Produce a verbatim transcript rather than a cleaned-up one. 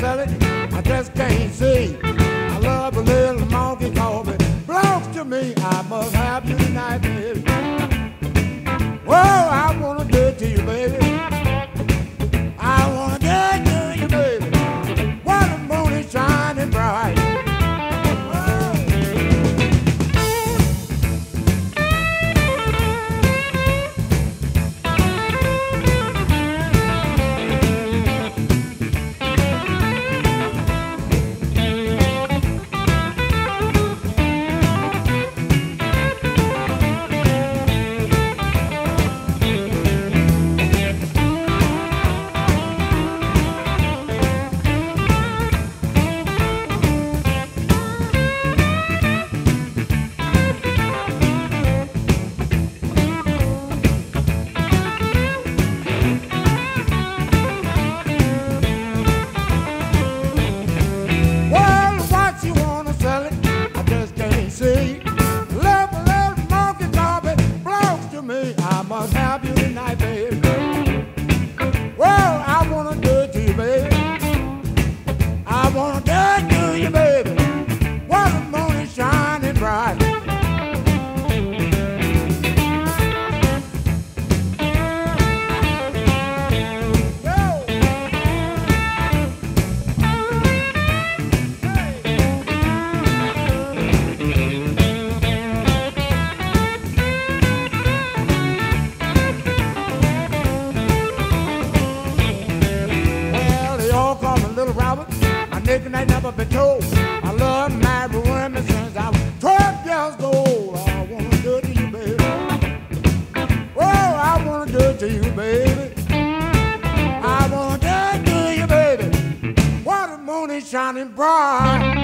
sell it, I just can't see. I love a little monkey coffee, belongs to me. I must have you tonight, baby. Whoa, I wanna do it to you, baby. I wanna do it to you, baby. While the moon is shining bright. Shining bright.